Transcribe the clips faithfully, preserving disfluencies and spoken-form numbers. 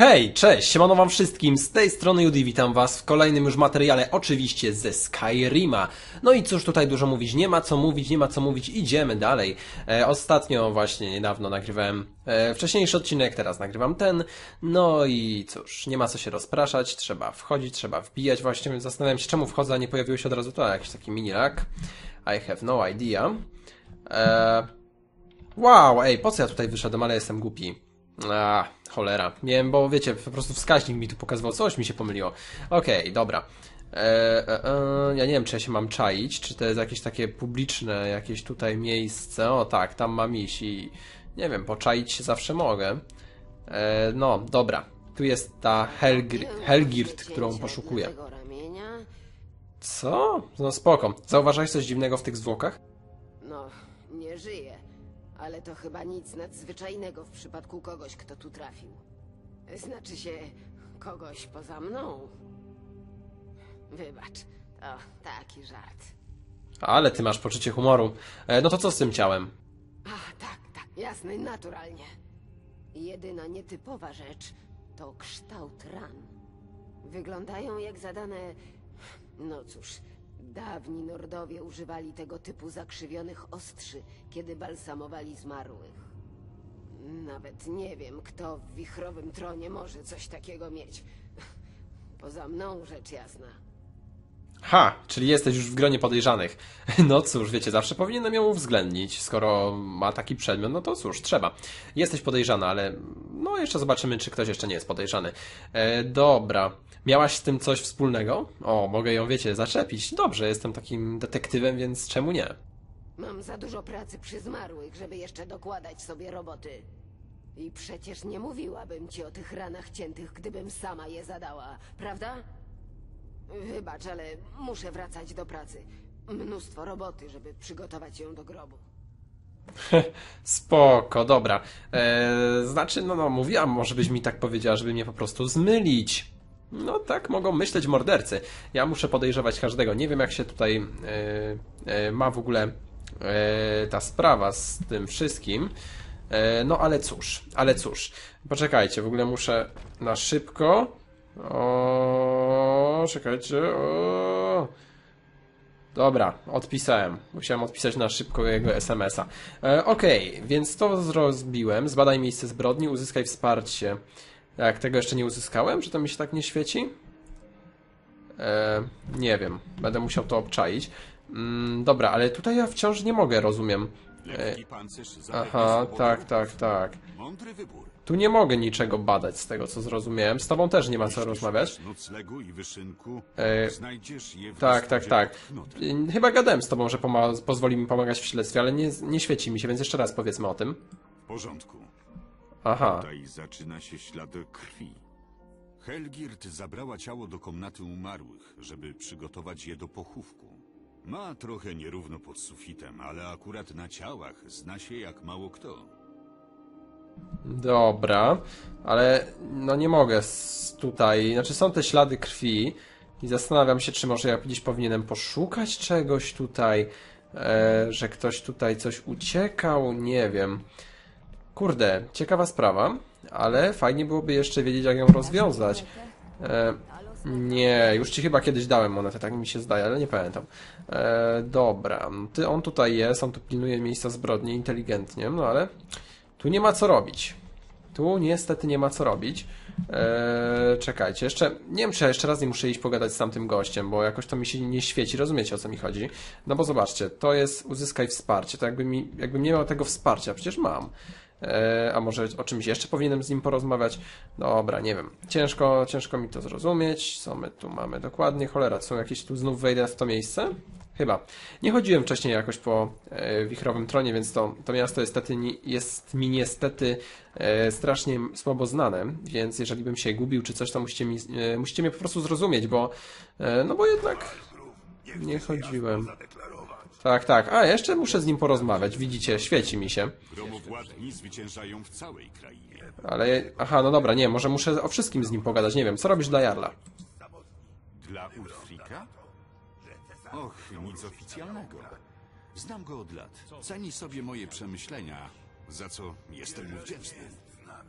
Hej, cześć, siemano wam wszystkim, z tej strony Judy, witam was w kolejnym już materiale, oczywiście ze Skyrima. No i cóż tutaj dużo mówić, nie ma co mówić, nie ma co mówić, idziemy dalej. E, ostatnio właśnie niedawno nagrywałem e, wcześniejszy odcinek, teraz nagrywam ten. No i cóż, nie ma co się rozpraszać, trzeba wchodzić, trzeba wbijać. Właśnie zastanawiam się, czemu wchodzę, a nie pojawiło się od razu to, jakiś taki mini lag. I have no idea. E, wow, ej, po co ja tutaj wyszedłem, ale jestem głupi. A, cholera. Nie wiem, bo wiecie, po prostu wskaźnik mi tu pokazywał, coś mi się pomyliło. Okej, okay, dobra. E, e, e, ja nie wiem, czy ja się mam czaić, czy to jest jakieś takie publiczne, jakieś tutaj miejsce. O tak, tam mam iść i nie wiem, poczaić się zawsze mogę. E, no, dobra. Tu jest ta Helgr Helgirt, którą poszukuję. Co? No spoko. Zauważałeś coś dziwnego w tych zwłokach? No, nie żyje. Ale to chyba nic nadzwyczajnego w przypadku kogoś, kto tu trafił. Znaczy się, kogoś poza mną. Wybacz, to taki żart. Ale ty masz poczucie humoru. E, no to co z tym ciałem? Ach, tak, tak, jasne, naturalnie. Jedyna nietypowa rzecz to kształt ran. Wyglądają jak zadane... No cóż... Dawni Nordowie używali tego typu zakrzywionych ostrzy, kiedy balsamowali zmarłych. Nawet nie wiem, kto w wichrowym tronie może coś takiego mieć. Poza mną, rzecz jasna. Ha, czyli jesteś już w gronie podejrzanych. No cóż, wiecie, zawsze powinienem ją uwzględnić. Skoro ma taki przedmiot, no to cóż, trzeba. Jesteś podejrzana, ale no jeszcze zobaczymy, czy ktoś jeszcze nie jest podejrzany. E, dobra. Miałaś z tym coś wspólnego? O, mogę ją, wiecie, zaczepić. Dobrze, jestem takim detektywem, więc czemu nie? Mam za dużo pracy przy zmarłych, żeby jeszcze dokładać sobie roboty. I przecież nie mówiłabym ci o tych ranach ciętych, gdybym sama je zadała, prawda? Wybacz, ale muszę wracać do pracy. Mnóstwo roboty, żeby przygotować ją do grobu. Spoko, dobra. Eee, znaczy, no, no, mówiłam, może byś mi tak powiedziała, żeby mnie po prostu zmylić. No tak mogą myśleć mordercy. Ja muszę podejrzewać każdego. Nie wiem, jak się tutaj e, e, ma w ogóle e, ta sprawa z tym wszystkim. E, no ale cóż, ale cóż. Poczekajcie, w ogóle muszę na szybko. O, czekajcie. O. Dobra, odpisałem. Musiałem odpisać na szybko jego es em es a. E, Okej, okay, więc to rozbiłem. Zbadaj miejsce zbrodni, uzyskaj wsparcie. Jak tego jeszcze nie uzyskałem? Czy to mi się tak nie świeci? E, nie wiem. Będę musiał to obczaić. Mm, dobra, ale tutaj ja wciąż nie mogę, rozumiem. E, aha, tak, tak, tak. Tu nie mogę niczego badać z tego, co zrozumiałem. Z tobą też nie ma co rozmawiać. E, tak, tak, tak. Chyba gadałem z tobą, że pozwoli mi pomagać w śledztwie, ale nie, nie świeci mi się, więc jeszcze raz powiedzmy o tym. W porządku. Aha. Tutaj zaczyna się ślad krwi. Helgirt zabrała ciało do komnaty umarłych, żeby przygotować je do pochówku. Ma trochę nierówno pod sufitem, ale akurat na ciałach zna się jak mało kto. Dobra, ale no nie mogę tutaj, znaczy są te ślady krwi i zastanawiam się, czy może ja gdzieś powinienem poszukać czegoś tutaj, e, że ktoś tutaj coś uciekał, nie wiem. Kurde, ciekawa sprawa, ale fajnie byłoby jeszcze wiedzieć, jak ją rozwiązać. E, nie, już ci chyba kiedyś dałem monetę, tak mi się zdaje, ale nie pamiętam. E, dobra, ty, on tutaj jest, on tu pilnuje miejsca zbrodni inteligentnie, no ale tu nie ma co robić. Tu niestety nie ma co robić. Eee, czekajcie, jeszcze nie wiem, czy ja jeszcze raz nie muszę iść pogadać z tamtym gościem, bo jakoś to mi się nie świeci, rozumiecie, o co mi chodzi? No bo zobaczcie, to jest uzyskaj wsparcie, to jakby mi, jakbym nie miał tego wsparcia, przecież mam. Eee, a może o czymś jeszcze powinienem z nim porozmawiać? Dobra, nie wiem. Ciężko, ciężko mi to zrozumieć. Co my tu mamy dokładnie? Cholera, są jakieś tu znów wejdę w to miejsce? Chyba. Nie chodziłem wcześniej jakoś po e, wichrowym tronie, więc to, to miasto niestety, jest mi niestety e, strasznie słabo znane, więc jeżeli bym się gubił czy coś, to musicie, mi, e, musicie mnie po prostu zrozumieć, bo e, no bo jednak nie chodziłem. Tak, tak. A, jeszcze muszę z nim porozmawiać. Widzicie, świeci mi się. Gromowładni zwyciężają w całej krainie. Ale, aha, no dobra, nie, może muszę o wszystkim z nim pogadać. Nie wiem, co robisz dla Jarla? Dla Ulfrika? Och, nic oficjalnego. Znam go od lat. Ceni sobie moje przemyślenia, za co jestem mu wdzięczny.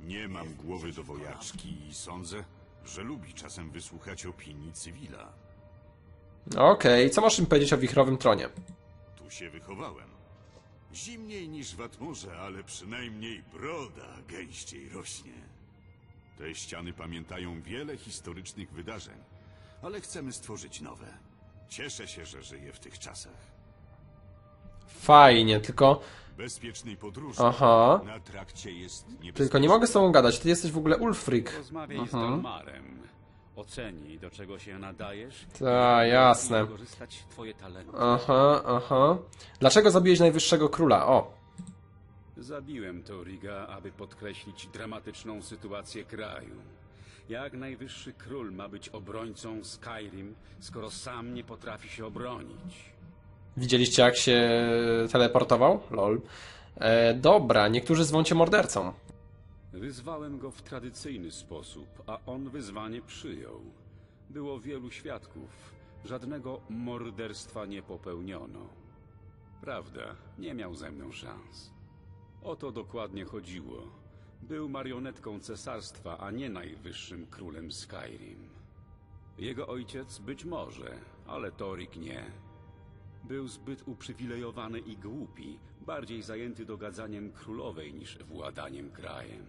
Nie mam głowy do wojaczki i sądzę, że lubi czasem wysłuchać opinii cywila. Okej, co masz mi powiedzieć o wichrowym tronie? Tu się wychowałem. Zimniej niż w Atmorze, ale przynajmniej broda gęściej rośnie. Te ściany pamiętają wiele historycznych wydarzeń, ale chcemy stworzyć nowe. Cieszę się, że żyję w tych czasach. Fajnie, tylko... Bezpiecznej podróży. Aha. Na trakcie jest niebezpieczny. Tylko nie mogę z tobą gadać, ty jesteś w ogóle Ulfric. Rozmawiaj z Delmarem. Oceni, do czego się nadajesz. Ta, i jasne. wykorzystać twoje talenty. Aha, aha. Dlaczego zabiłeś najwyższego króla? O. Zabiłem Toriga, aby podkreślić dramatyczną sytuację kraju. Jak najwyższy król ma być obrońcą Skyrim, skoro sam nie potrafi się obronić? Widzieliście, jak się teleportował? Lol. E, dobra, niektórzy zwą cię mordercą. Wyzwałem go w tradycyjny sposób, a on wyzwanie przyjął. Było wielu świadków. Żadnego morderstwa nie popełniono. Prawda, nie miał ze mną szans. O to dokładnie chodziło. Był marionetką cesarstwa, a nie najwyższym królem Skyrim. Jego ojciec być może, ale Torik nie. Był zbyt uprzywilejowany i głupi, bardziej zajęty dogadzaniem królowej niż władaniem krajem.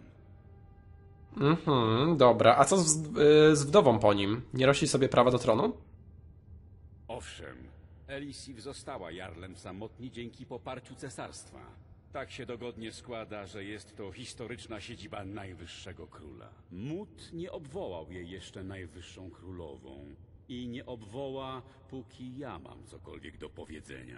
Mhm, dobra. A co z, y, z wdową po nim? Nie rości sobie prawa do tronu? Owszem, Elisif została jarlem samotni dzięki poparciu cesarstwa. Tak się dogodnie składa, że jest to historyczna siedziba najwyższego króla. Mut nie obwołał jej jeszcze najwyższą królową. I nie obwoła, póki ja mam cokolwiek do powiedzenia.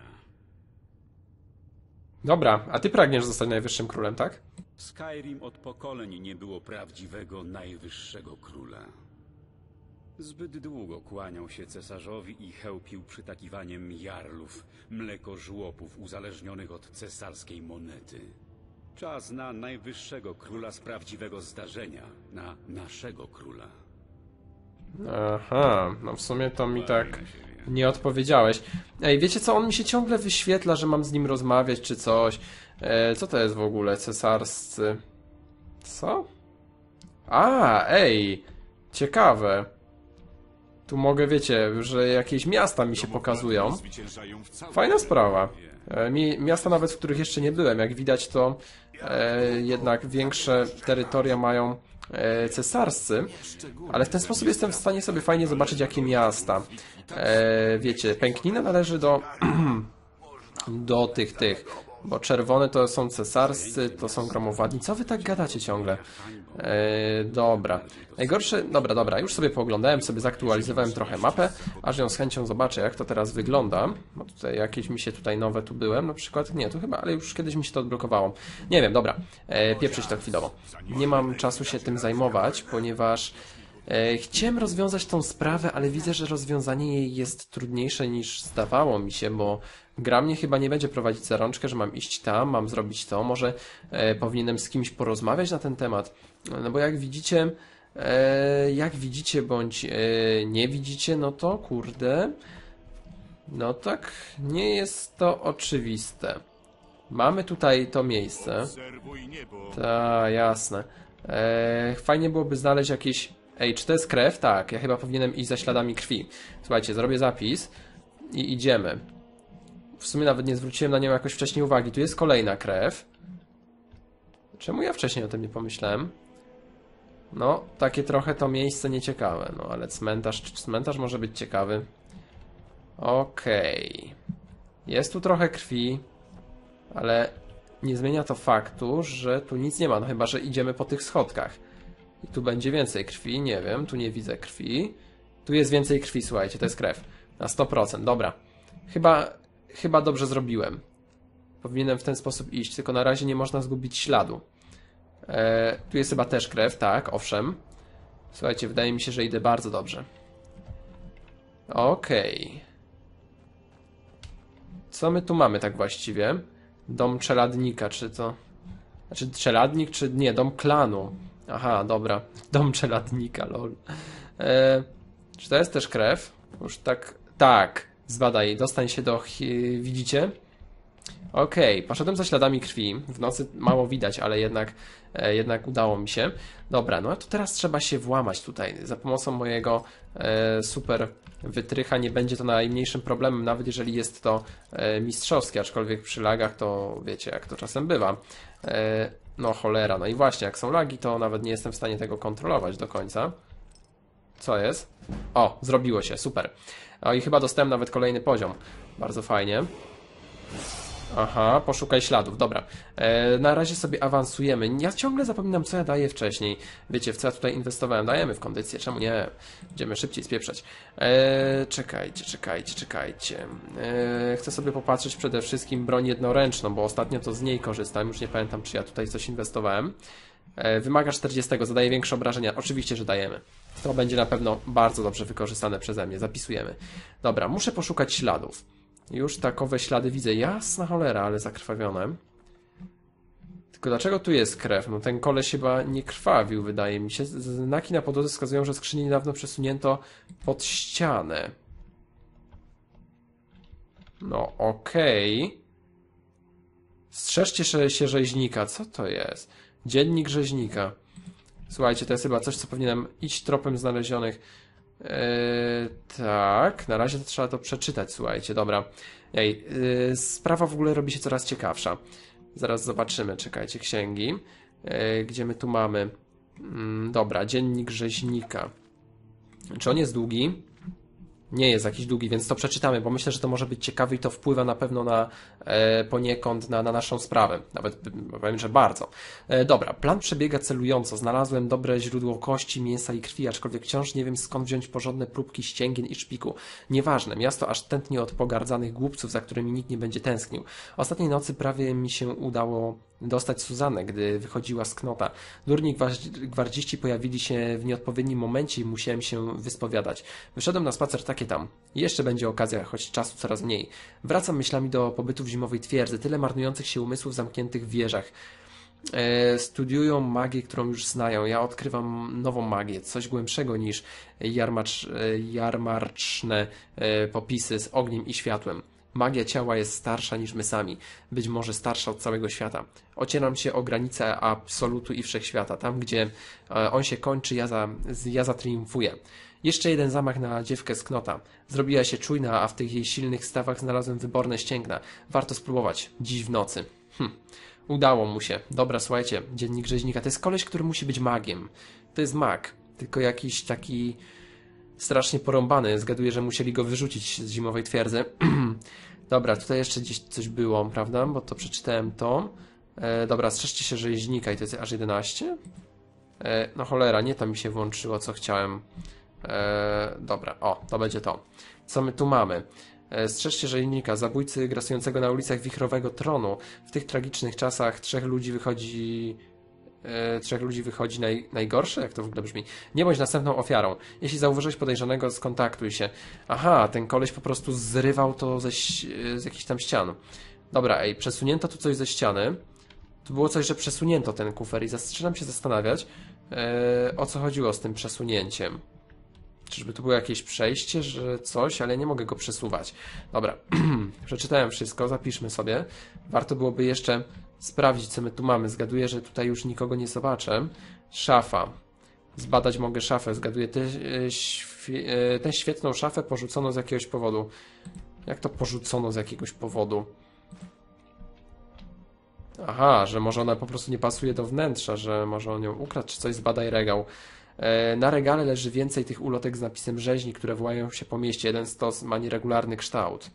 Dobra, a ty pragniesz zostać najwyższym królem, tak? W Skyrim od pokoleń nie było prawdziwego najwyższego króla. Zbyt długo kłaniał się cesarzowi i chełpił przytakiwaniem jarlów, mlekożłopów uzależnionych od cesarskiej monety. Czas na najwyższego króla z prawdziwego zdarzenia, na naszego króla. Aha, no w sumie to mi tak nie odpowiedziałeś. Ej, wiecie co, on mi się ciągle wyświetla, że mam z nim rozmawiać czy coś. E, co to jest w ogóle cesarscy? Co? A, ej, ciekawe. Tu mogę, wiecie, że jakieś miasta mi się pokazują. Zwyciężają w całej Fajna sprawa. E, mi, miasta nawet, w których jeszcze nie byłem. Jak widać, to e, jednak większe terytoria mają e, cesarscy. Ale w ten sposób jestem w stanie sobie fajnie zobaczyć, jakie miasta. E, wiecie, Pęknina należy do do tych, tych. Bo czerwone to są cesarscy, to są gromowadni. Co wy tak gadacie ciągle? E, dobra. Najgorsze... Dobra, dobra. Już sobie pooglądałem, sobie zaktualizowałem trochę mapę, aż ją z chęcią zobaczę, jak to teraz wygląda. Bo tutaj jakieś mi się tutaj nowe tu byłem, na przykład. Nie, tu chyba, ale już kiedyś mi się to odblokowało. Nie wiem, dobra. E, pieprzyć to chwilowo. Nie mam czasu się tym zajmować, ponieważ e, chciałem rozwiązać tą sprawę, ale widzę, że rozwiązanie jej jest trudniejsze niż zdawało mi się, bo gra mnie chyba nie będzie prowadzić za rączkę, że mam iść tam, mam zrobić to, może e, powinienem z kimś porozmawiać na ten temat. No bo jak widzicie, e, jak widzicie bądź e, nie widzicie, no to kurde, no tak nie jest to oczywiste. Mamy tutaj to miejsce. Obserwuj niebo. Tak, jasne. E, fajnie byłoby znaleźć jakieś... Ej, czy to jest krew? Tak, ja chyba powinienem iść za śladami krwi. Słuchajcie, zrobię zapis i idziemy. W sumie nawet nie zwróciłem na nią jakoś wcześniej uwagi. Tu jest kolejna krew. Czemu ja wcześniej o tym nie pomyślałem? No, takie trochę to miejsce nieciekawe. No, ale cmentarz, cmentarz może być ciekawy. Okej. Okay. Jest tu trochę krwi, ale nie zmienia to faktu, że tu nic nie ma. No chyba, że idziemy po tych schodkach. I tu będzie więcej krwi, nie wiem. Tu nie widzę krwi. Tu jest więcej krwi, słuchajcie, to jest krew. Na sto procent, dobra. Chyba... Chyba dobrze zrobiłem. Powinienem w ten sposób iść, tylko na razie nie można zgubić śladu. E, tu jest chyba też krew, tak, owszem. Słuchajcie, wydaje mi się, że idę bardzo dobrze. Okej. Okay. Co my tu mamy tak właściwie? Dom czeladnika, czy to... Znaczy czeladnik, czy nie, dom klanu. Aha, dobra. Dom czeladnika, lol. E, czy to jest też krew? Już tak... Tak. Zbadaj, dostań się do... Widzicie? Okej, okay, poszedłem za śladami krwi. W nocy mało widać, ale jednak, e, jednak udało mi się. Dobra, no a to teraz trzeba się włamać tutaj. Za pomocą mojego e, super wytrycha nie będzie to najmniejszym problemem, nawet jeżeli jest to e, mistrzowskie, aczkolwiek przy lagach to wiecie, jak to czasem bywa. E, no cholera, no i właśnie, jak są lagi, to nawet nie jestem w stanie tego kontrolować do końca. Co jest? O, zrobiło się, super. O i chyba dostałem nawet kolejny poziom. Bardzo fajnie. Aha, poszukaj śladów, dobra. E, na razie sobie awansujemy. Ja ciągle zapominam, co ja daję wcześniej. Wiecie, w co ja tutaj inwestowałem? Dajemy w kondycję, czemu nie? Będziemy szybciej spieprzać. E, czekajcie, czekajcie, czekajcie. E, chcę sobie popatrzeć przede wszystkim broń jednoręczną, bo ostatnio to z niej korzystam. Już nie pamiętam, czy ja tutaj coś inwestowałem. E, wymaga czterdzieści, zadaje większe obrażenia. Oczywiście, że dajemy. To będzie na pewno bardzo dobrze wykorzystane przeze mnie. Zapisujemy. Dobra, muszę poszukać śladów. Już takowe ślady widzę. Jasna cholera, ale zakrwawione. Tylko dlaczego tu jest krew? No ten koleś chyba nie krwawił, wydaje mi się. Znaki na podłodze wskazują, że skrzynię niedawno przesunięto pod ścianę. No okej. Okay. Strzeżcie się rzeźnika. Co to jest? Dziennik rzeźnika. Słuchajcie, to jest chyba coś, co powinienem iść tropem znalezionych. Eee, tak, na razie to trzeba to przeczytać, słuchajcie, dobra. Ej, yy, sprawa w ogóle robi się coraz ciekawsza. Zaraz zobaczymy, czekajcie, księgi. Eee, gdzie my tu mamy? Mm, dobra, dziennik rzeźnika. Czy on jest długi? Nie jest jakiś długi, więc to przeczytamy, bo myślę, że to może być ciekawe i to wpływa na pewno na e, poniekąd na, na naszą sprawę. Nawet powiem, że bardzo. E, dobra, plan przebiega celująco. Znalazłem dobre źródło kości, mięsa i krwi, aczkolwiek wciąż nie wiem, skąd wziąć porządne próbki ścięgien i szpiku. Nieważne, miasto aż tętni od pogardzanych głupców, za którymi nikt nie będzie tęsknił. Ostatniej nocy prawie mi się udało dostać Suzannę, gdy wychodziła z knota. Durni gwardziści pojawili się w nieodpowiednim momencie i musiałem się wyspowiadać. Wyszedłem na spacer takie tam. Jeszcze będzie okazja, choć czasu coraz mniej. Wracam myślami do pobytu w zimowej twierdzy. Tyle marnujących się umysłów zamkniętych w wieżach. E, studiują magię, którą już znają. Ja odkrywam nową magię, coś głębszego niż jarmacz, e, jarmarczne e, popisy z ogniem i światłem. Magia ciała jest starsza niż my sami, być może starsza od całego świata. Ocieram się o granice absolutu i wszechświata. Tam, gdzie on się kończy, ja, za, ja zatriumfuję. Jeszcze jeden zamach na dziewkę z knota. Zrobiła się czujna, a w tych jej silnych stawach znalazłem wyborne ścięgna. Warto spróbować. Dziś w nocy. Hm. Udało mu się. Dobra, słuchajcie, dziennik rzeźnika. To jest koleś, który musi być magiem. To jest mag. Tylko jakiś taki strasznie porąbany. Zgaduję, że musieli go wyrzucić z zimowej twierdzy. Dobra, tutaj jeszcze gdzieś coś było, prawda? Bo to przeczytałem to. E, dobra, strzeżcie się rzeźnika i to jest aż jedenaście? E, no cholera, nie tam mi się włączyło, co chciałem. E, dobra, o, to będzie to. Co my tu mamy? E, strzeżcie rzeźnika, zabójcy grasującego na ulicach wichrowego tronu. W tych tragicznych czasach trzech ludzi wychodzi... E, trzech ludzi wychodzi naj, najgorsze? Jak to w ogóle brzmi? Nie bądź następną ofiarą. Jeśli zauważyłeś podejrzanego, skontaktuj się. Aha, ten koleś po prostu zrywał to ze, z jakichś tam ścian. Dobra, ej, przesunięto tu coś ze ściany. Tu było coś, że przesunięto ten kufer i zaczynam się zastanawiać, e, o co chodziło z tym przesunięciem. Czyżby tu było jakieś przejście, że coś, ale nie mogę go przesuwać. Dobra, przeczytałem wszystko, zapiszmy sobie. Warto byłoby jeszcze sprawdzić, co my tu mamy. Zgaduję, że tutaj już nikogo nie zobaczę. Szafa. Zbadać mogę szafę. Zgaduję, tę świe tę świetną szafę porzucono z jakiegoś powodu. Jak to porzucono z jakiegoś powodu? Aha, że może ona po prostu nie pasuje do wnętrza, że może on ją ukradł, czy coś. Zbadaj regał. E, na regale leży więcej tych ulotek z napisem rzeźni, które wołają się po mieście. Jeden stos ma nieregularny kształt.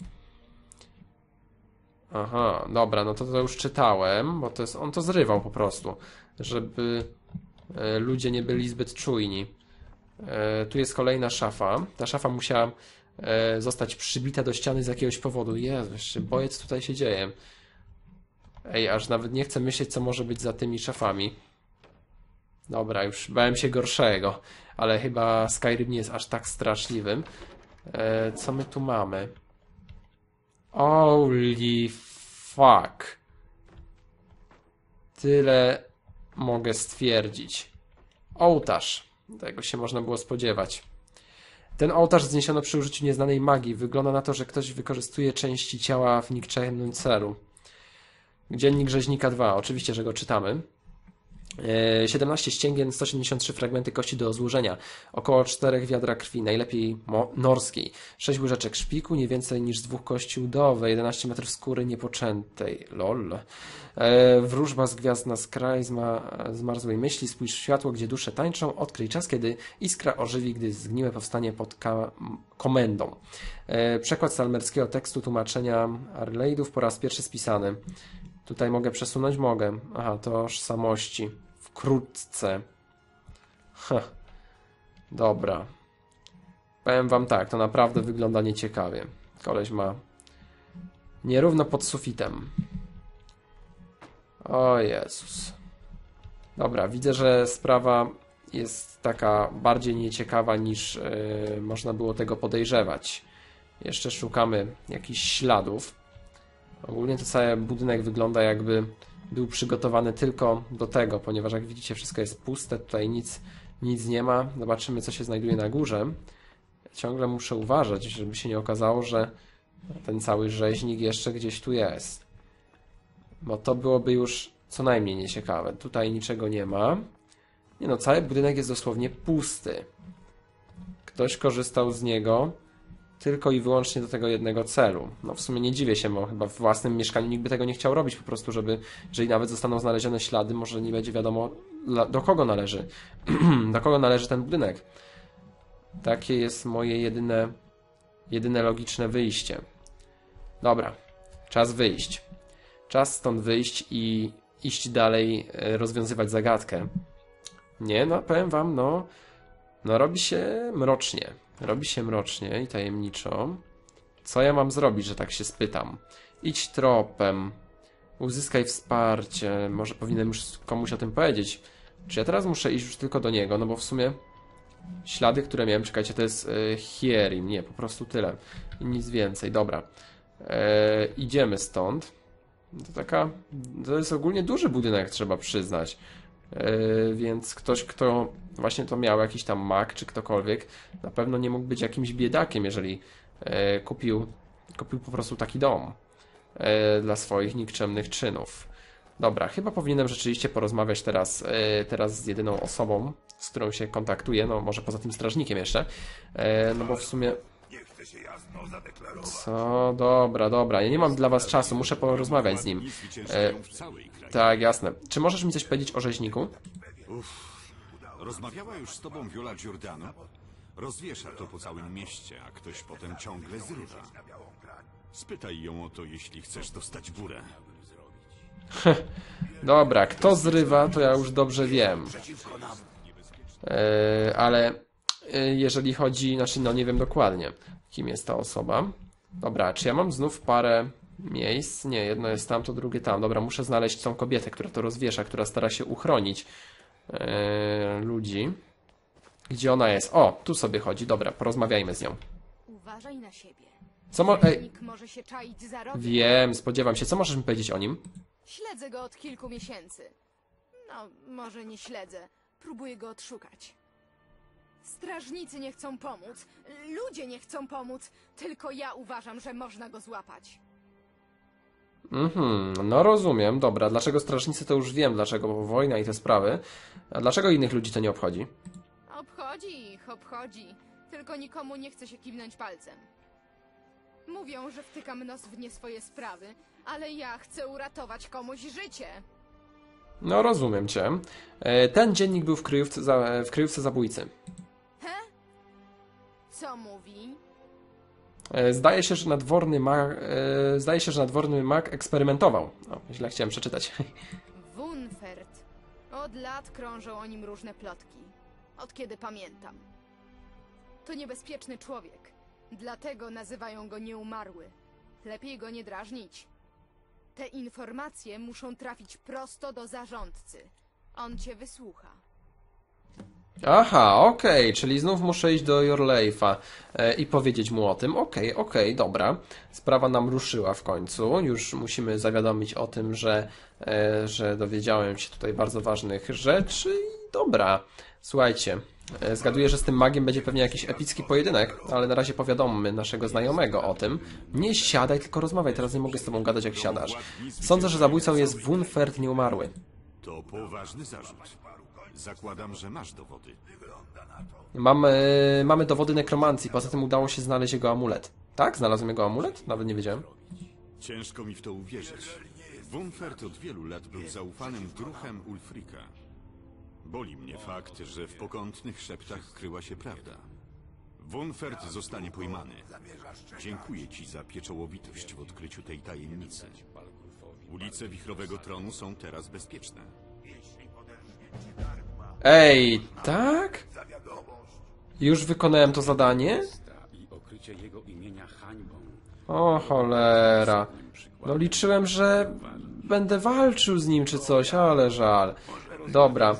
Aha, dobra, no to to już czytałem, bo to jest, on to zrywał po prostu, żeby e, ludzie nie byli zbyt czujni. E, tu jest kolejna szafa. Ta szafa musiała e, zostać przybita do ściany z jakiegoś powodu. Jezu, jeszcze bojec tutaj się dzieje. Ej, aż nawet nie chcę myśleć, co może być za tymi szafami. Dobra, już bałem się gorszego, ale chyba Skyrim nie jest aż tak straszliwym. E, co my tu mamy? Holy fuck. Tyle mogę stwierdzić. Ołtarz. Tego się można było spodziewać. Ten ołtarz zniesiono przy użyciu nieznanej magii. Wygląda na to, że ktoś wykorzystuje części ciała w nikczemnym celu. Dziennik Rzeźnika dwa, oczywiście, że go czytamy. siedemnaście ścięgien, sto siedemdziesiąt trzy fragmenty kości do złożenia, około czterech wiadra krwi, najlepiej norskiej, sześć łyżeczek szpiku, nie więcej niż z dwóch kości udowej, jedenaście metrów skóry niepoczętej, lol. E, wróżba z gwiazd na skraj zma, zmarzłej myśli, spójrz w światło, gdzie dusze tańczą, odkryj czas, kiedy iskra ożywi, gdy zgniłe powstanie pod ka komendą. E, przekład salmerskiego tekstu tłumaczenia Arleidów po raz pierwszy spisany. Tutaj mogę przesunąć? Mogę. Aha, tożsamości. Wkrótce. Ha. Dobra. Powiem wam tak, to naprawdę wygląda nieciekawie. Koleś ma nierówno pod sufitem. O Jezus. Dobra, widzę, że sprawa jest taka bardziej nieciekawa niż yy, można było tego podejrzewać. Jeszcze szukamy jakichś śladów. Ogólnie to cały budynek wygląda, jakby był przygotowany tylko do tego, ponieważ jak widzicie wszystko jest puste, tutaj nic, nic nie ma. Zobaczymy, co się znajduje na górze. Ciągle muszę uważać, żeby się nie okazało, że ten cały rzeźnik jeszcze gdzieś tu jest. Bo to byłoby już co najmniej nieciekawe. Tutaj niczego nie ma. Nie no, cały budynek jest dosłownie pusty. Ktoś korzystał z niego tylko i wyłącznie do tego jednego celu. No w sumie nie dziwię się, bo chyba w własnym mieszkaniu nikt by tego nie chciał robić, po prostu, żeby, jeżeli nawet zostaną znalezione ślady, może nie będzie wiadomo, do kogo należy, do kogo należy ten budynek. Takie jest moje jedyne, jedyne logiczne wyjście. Dobra, czas wyjść. Czas stąd wyjść i iść dalej, rozwiązywać zagadkę. Nie, no powiem wam, no, no robi się mrocznie. Robi się mrocznie i tajemniczo. Co ja mam zrobić, że tak się spytam? Idź tropem. Uzyskaj wsparcie. Może powinienem już komuś o tym powiedzieć. Czy ja teraz muszę iść już tylko do niego? No bo w sumie ślady, które miałem, czekajcie, to jest e, Hierim. Nie, po prostu tyle. I nic więcej. Dobra. E, idziemy stąd. To taka... To jest ogólnie duży budynek, trzeba przyznać. Yy, więc ktoś, kto właśnie to miał, jakiś tam mag, czy ktokolwiek, na pewno nie mógł być jakimś biedakiem, jeżeli yy, kupił, kupił po prostu taki dom yy, dla swoich nikczemnych czynów. Dobra, chyba powinienem rzeczywiście porozmawiać teraz, yy, teraz z jedyną osobą, z którą się kontaktuję, no może poza tym strażnikiem jeszcze, yy, no bo w sumie... Co? Dobra, dobra, ja nie mam dla was czasu, muszę porozmawiać z nim. E, tak, jasne. Czy możesz mi coś powiedzieć o rzeźniku? Uff. Rozmawiała już z tobą Viola Giordano? Rozwiesza to po całym mieście, a ktoś potem ciągle zrywa. Spytaj ją o to, jeśli chcesz dostać burę. Dobra, kto zrywa, to ja już dobrze wiem. E, ale e, jeżeli chodzi, znaczy no nie wiem dokładnie, kim jest ta osoba. Dobra, czy ja mam znów parę miejsc? Nie, jedno jest tam, to drugie tam. Dobra, muszę znaleźć tą kobietę, która to rozwiesza, która stara się uchronić e, ludzi. Gdzie ona jest? O, tu sobie chodzi. Dobra, porozmawiajmy z nią. Uważaj na siebie. Co mo Ej, Rzeźnik może się czaić za rogiem. wiem, spodziewam się. Co możesz mi powiedzieć o nim? Śledzę go od kilku miesięcy. No, może nie śledzę. Próbuję go odszukać. Strażnicy nie chcą pomóc. Ludzie nie chcą pomóc. Tylko ja uważam, że można go złapać. Mhm, no rozumiem. Dobra, dlaczego strażnicy to już wiem, dlaczego, bo wojna i te sprawy. A dlaczego innych ludzi to nie obchodzi? Obchodzi ich, obchodzi. Tylko nikomu nie chce się kiwnąć palcem. Mówią, że wtykam nos w nie swoje sprawy, ale ja chcę uratować komuś życie. No rozumiem cię. E, ten dziennik był w kryjówce, za, w kryjówce zabójcy. He? Co mówi? E, zdaje się, że nadworny mag, e, zdaje się, że nadworny mag eksperymentował. O, źle chciałem przeczytać. Wunfert. Od lat krążą o nim różne plotki. Od kiedy pamiętam. To niebezpieczny człowiek. Dlatego nazywają go nieumarły. Lepiej go nie drażnić. Te informacje muszą trafić prosto do zarządcy. On cię wysłucha. Aha, okej, okay, czyli znów muszę iść do Jorleif'a e, i powiedzieć mu o tym. Okej, okay, okej, okay, dobra. Sprawa nam ruszyła w końcu. Już musimy zawiadomić o tym, że, e, że dowiedziałem się tutaj bardzo ważnych rzeczy. I dobra, słuchajcie, E, zgaduję, że z tym magiem będzie pewnie jakiś epicki pojedynek, ale na razie powiadommy naszego znajomego o tym. Nie siadaj, tylko rozmawiaj, teraz nie mogę z tobą gadać jak siadasz. Sądzę, że zabójcą jest Wunfert Nieumarły. To poważny zarzut. Zakładam, że masz dowody. Mamy, mamy dowody nekromancji, poza tym udało się znaleźć jego amulet. Tak? Znalazłem jego amulet? Nawet nie wiedziałem. Ciężko mi w to uwierzyć. Wunfert od wielu lat był zaufanym druhem Ulfrika. Boli mnie fakt, że w pokątnych szeptach kryła się prawda. Wunfert zostanie pojmany. Dziękuję ci za pieczołowitość w odkryciu tej tajemnicy. Ulice Wichrowego Tronu są teraz bezpieczne. Ej, tak? Już wykonałem to zadanie? I okrycie jego imienia hańbą. O cholera. No liczyłem, że będę walczył z nim czy coś, ale żal. Dobra.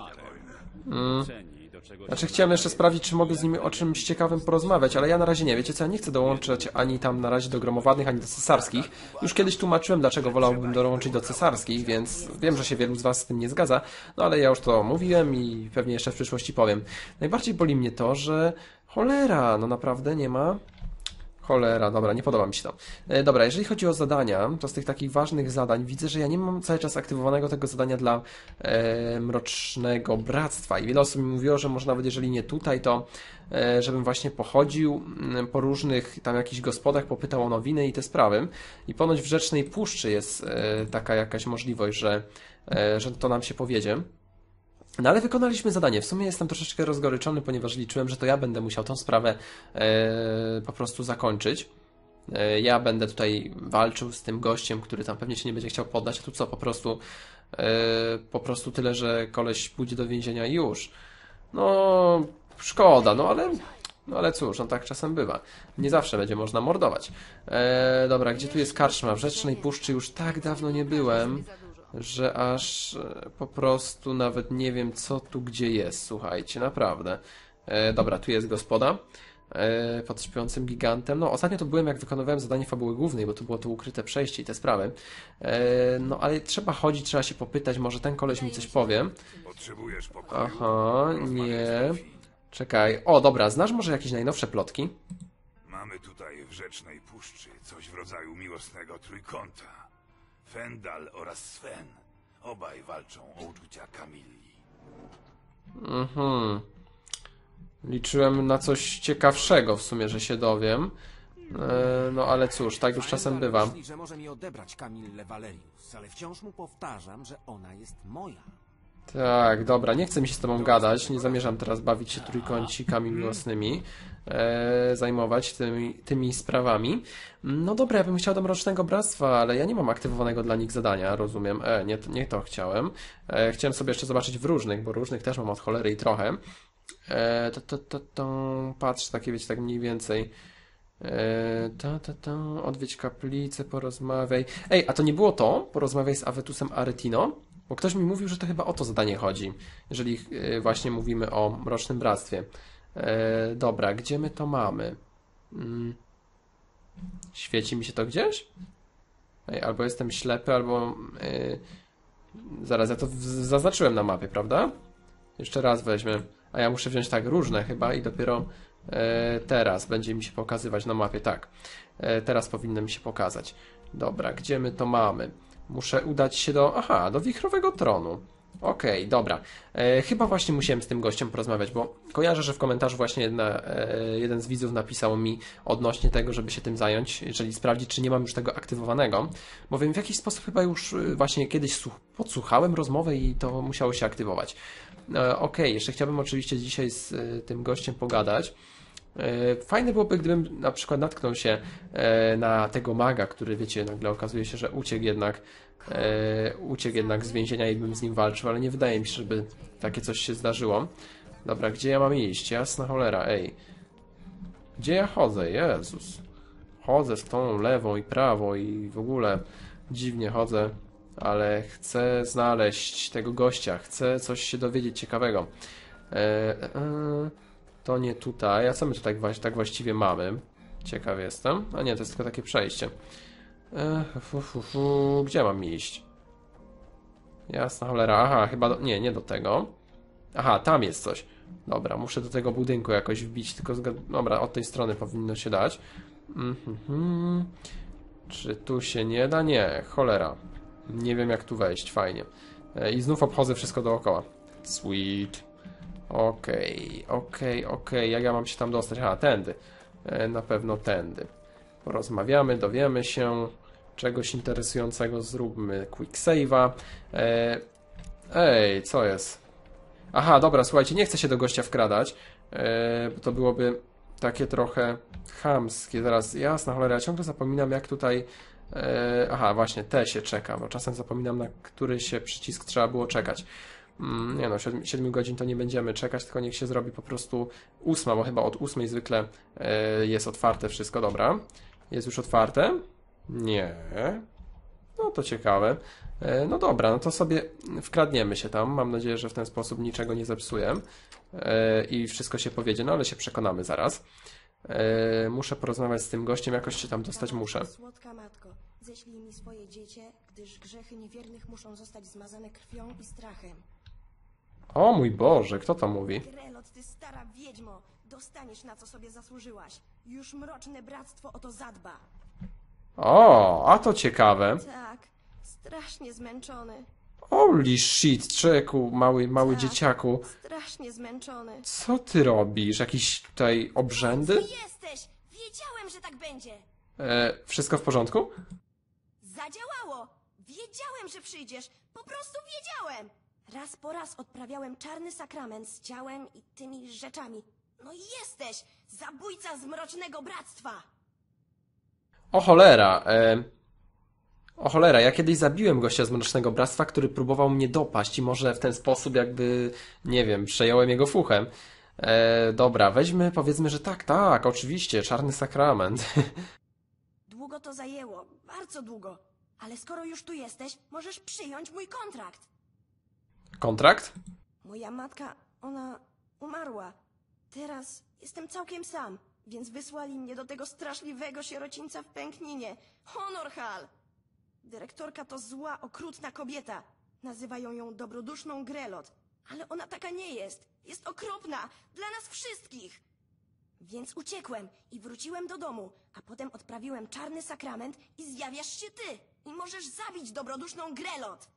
Mm. Znaczy chciałem jeszcze sprawdzić, czy mogę z nim o czymś ciekawym porozmawiać, ale ja na razie nie. Wiecie co, ja nie chcę dołączać ani tam na razie do gromowadnych, ani do cesarskich. Już kiedyś tłumaczyłem, dlaczego wolałbym dołączyć do cesarskich, więc wiem, że się wielu z was z tym nie zgadza, no ale ja już to mówiłem i pewnie jeszcze w przyszłości powiem. Najbardziej boli mnie to, że cholera, no naprawdę nie ma... Cholera, dobra, nie podoba mi się to. E, dobra, jeżeli chodzi o zadania, to z tych takich ważnych zadań widzę, że ja nie mam cały czas aktywowanego tego zadania dla e, Mrocznego Bractwa. I wiele osób mi mówiło, że może nawet jeżeli nie tutaj, to e, żebym właśnie pochodził m, po różnych tam jakichś gospodach, popytał o nowiny i te sprawy. I ponoć w Rzecznej Puszczy jest e, taka jakaś możliwość, że, e, że to nam się powiedzie. No ale wykonaliśmy zadanie. W sumie jestem troszeczkę rozgoryczony, ponieważ liczyłem, że to ja będę musiał tą sprawę e, po prostu zakończyć. E, ja będę tutaj walczył z tym gościem, który tam pewnie się nie będzie chciał poddać, a tu co, po prostu e, po prostu tyle, że koleś pójdzie do więzienia i już. No, szkoda, no ale... No ale cóż, no tak czasem bywa. Nie zawsze będzie można mordować. E, dobra, gdzie tu jest karczma? W Rzecznej Puszczy już tak dawno nie byłem, że aż po prostu nawet nie wiem, co tu gdzie jest, słuchajcie, naprawdę. E, dobra, tu jest gospoda e, pod śpiącym gigantem. No, ostatnio to byłem, jak wykonywałem zadanie fabuły głównej, bo to było to ukryte przejście i te sprawy. E, no, ale trzeba chodzić, trzeba się popytać, może ten koleś mi coś powie. Potrzebujesz pokoju? Aha, nie. Czekaj. O, dobra, znasz może jakieś najnowsze plotki? Mamy tutaj w Rzecznej Puszczy coś w rodzaju miłosnego trójkąta. Fendal oraz Sven. Obaj walczą o uczucia Kamilli. Mhm. Liczyłem na coś ciekawszego w sumie, że się dowiem. E, no ale cóż, tak już czasem bywa. Myśli, że może mi odebrać Kamillę Valerius, ale wciąż mu powtarzam, że ona jest moja. Tak, dobra, nie chcę mi się z tobą gadać, nie zamierzam teraz bawić się trójkącikami miłosnymi, e, zajmować tymi, tymi sprawami. No dobra, ja bym chciał do Mrocznego Bractwa, ale ja nie mam aktywowanego dla nich zadania, rozumiem, e, nie, nie to chciałem. E, chciałem sobie jeszcze zobaczyć w różnych, bo różnych też mam od cholery i trochę. E, to, to, to, to, patrz, takie wiecie, tak mniej więcej. E, ta, ta, ta, odwiedź kaplicę, porozmawiaj. Ej, a to nie było to? Porozmawiaj z Awetusem Aretino? Bo ktoś mi mówił, że to chyba o to zadanie chodzi, jeżeli yy, właśnie mówimy o Mrocznym Bractwie. E, dobra, gdzie my to mamy? Hmm. Świeci mi się to gdzieś? Ej, albo jestem ślepy, albo... Yy... Zaraz, ja to w- zaznaczyłem na mapie, prawda? Jeszcze raz weźmie. A ja muszę wziąć tak różne chyba i dopiero e, teraz będzie mi się pokazywać na mapie. Tak, e, teraz powinno mi się pokazać. Dobra, gdzie my to mamy? Muszę udać się do... Aha, do Wichrowego Tronu. Okej, okay, dobra. E, chyba właśnie musiałem z tym gościem porozmawiać, bo kojarzę, że w komentarzu właśnie jedna, e, jeden z widzów napisał mi odnośnie tego, żeby się tym zająć, jeżeli sprawdzić, czy nie mam już tego aktywowanego, bowiem w jakiś sposób chyba już e, właśnie kiedyś podsłuchałem rozmowę i to musiało się aktywować. E, Okej, okay, jeszcze chciałbym oczywiście dzisiaj z e, tym gościem pogadać. E, fajne byłoby, gdybym na przykład natknął się e, na tego maga, który, wiecie, nagle okazuje się, że uciekł jednak E, uciekł jednak z więzienia i bym z nim walczył, ale nie wydaje mi się, żeby takie coś się zdarzyło. Dobra, gdzie ja mam iść? Jasna cholera, ej. Gdzie ja chodzę? Jezus. Chodzę w tą lewą i prawą i w ogóle dziwnie chodzę, ale chcę znaleźć tego gościa, chcę coś się dowiedzieć ciekawego. E, e, to nie tutaj. A co my tutaj tak właściwie mamy? Ciekaw jestem. A nie, to jest tylko takie przejście. Ech, fu, fu, fu. Gdzie mam iść? Jasna cholera. Aha, chyba... Do... Nie, nie do tego. Aha, tam jest coś. Dobra, muszę do tego budynku jakoś wbić, tylko zgad- dobra, od tej strony powinno się dać. Mm-hmm. Czy tu się nie da? Nie, cholera. Nie wiem jak tu wejść, fajnie. I znów obchodzę wszystko dookoła. Sweet. Okej, okay, okej, okay, okej. Okay. Jak ja mam się tam dostać? A, tędy. Na pewno tędy. Porozmawiamy, dowiemy się czegoś interesującego. Zróbmy quick save'a. Ej, co jest? Aha, dobra, słuchajcie, nie chcę się do gościa wkradać, bo to byłoby takie trochę chamskie. Zaraz, jasna cholera, ja ciągle zapominam jak tutaj... Aha, właśnie, T się czeka, bo czasem zapominam, na który się przycisk trzeba było czekać. Nie no, siedmiu godzin to nie będziemy czekać, tylko niech się zrobi po prostu ósma, bo chyba od ósmej zwykle jest otwarte wszystko, dobra. Jest już otwarte? Nie. No to ciekawe. No dobra, no to sobie wkradniemy się tam. Mam nadzieję, że w ten sposób niczego nie zepsuję i wszystko się powiedzie, no ale się przekonamy zaraz. Muszę porozmawiać z tym gościem, jakoś się tam dostać muszę. Słodka matko, ześlij mi swoje dziecię, gdyż grzechy niewiernych muszą zostać zmazane krwią i strachem. O mój Boże, kto to mówi? Grelot, ty stara wiedźmo, dostaniesz na co sobie zasłużyłaś. Już mroczne bractwo o to zadba. O, a to ciekawe. Tak, strasznie zmęczony. Holy shit, czeku, mały, mały Tak, dzieciaku. strasznie zmęczony. Co ty robisz? Jakieś tutaj obrzędy? Jesteś! Wiedziałem, że tak będzie! E, wszystko w porządku? Zadziałało! Wiedziałem, że przyjdziesz! Po prostu wiedziałem! Raz po raz odprawiałem czarny sakrament z ciałem i tymi rzeczami. No i jesteś! Zabójca z Mrocznego Bractwa! O cholera, e... O cholera, ja kiedyś zabiłem gościa z Mrocznego Bractwa, który próbował mnie dopaść i może w ten sposób jakby, nie wiem, przejąłem jego fuchem. E, dobra, weźmy, powiedzmy, że tak, tak, oczywiście, czarny sakrament. Długo to zajęło, bardzo długo. Ale skoro już tu jesteś, możesz przyjąć mój kontrakt. Kontrakt? Moja matka, ona umarła. Teraz jestem całkiem sam, więc wysłali mnie do tego straszliwego sierocińca w Pękninie. Honorhal! Dyrektorka to zła, okrutna kobieta. Nazywają ją dobroduszną Grelot. Ale ona taka nie jest. Jest okropna. Dla nas wszystkich. Więc uciekłem i wróciłem do domu, a potem odprawiłem czarny sakrament i zjawiasz się ty. I możesz zabić dobroduszną Grelot.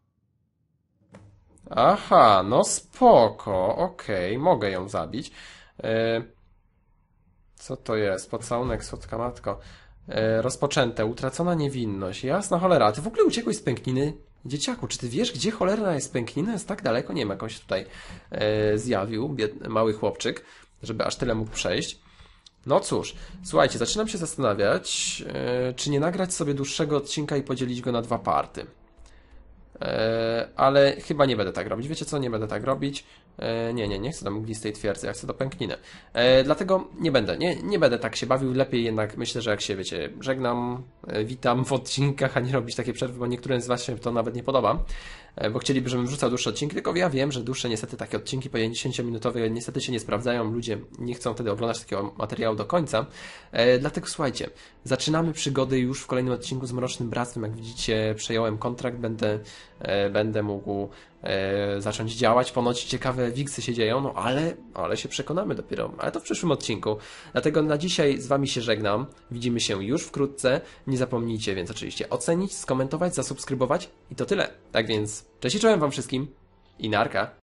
Aha, no spoko, okej, okay, mogę ją zabić. E, co to jest? Pocałunek, słodka matko. E, rozpoczęte, utracona niewinność. Jasna cholera, a ty w ogóle uciekłeś z Pękniny? Dzieciaku, czy ty wiesz, gdzie cholera jest Pęknina? Jest tak daleko, nie wiem, jakoś tutaj e, zjawił biedny, mały chłopczyk, żeby aż tyle mógł przejść. No cóż, słuchajcie, zaczynam się zastanawiać, e, czy nie nagrać sobie dłuższego odcinka i podzielić go na dwa party. E, ale chyba nie będę tak robić. Wiecie co? Nie będę tak robić. E, nie, nie, nie chcę do mglistej twierdzy, ja chcę do Pękniny. E, dlatego nie będę, nie, nie będę tak się bawił. Lepiej jednak myślę, że jak się, wiecie, żegnam, e, witam w odcinkach, a nie robić takie przerwy, bo niektórym z Was się to nawet nie podoba. E, bo chcieliby, żebym wrzucał dłuższe odcinki, tylko ja wiem, że dłuższe niestety takie odcinki po dziesięciominutowe niestety się nie sprawdzają. Ludzie nie chcą wtedy oglądać takiego materiału do końca. E, dlatego słuchajcie, zaczynamy przygody już w kolejnym odcinku z Mrocznym Bractwem. Jak widzicie, przejąłem kontrakt, będę e, będę mógł e, zacząć działać. Ponoć ciekawe wiksy się dzieją, no ale, ale się przekonamy dopiero. Ale to w przyszłym odcinku. Dlatego na dzisiaj z Wami się żegnam. Widzimy się już wkrótce. Nie zapomnijcie więc oczywiście ocenić, skomentować, zasubskrybować i to tyle. Tak więc cześć i czołem Wam wszystkim i narka.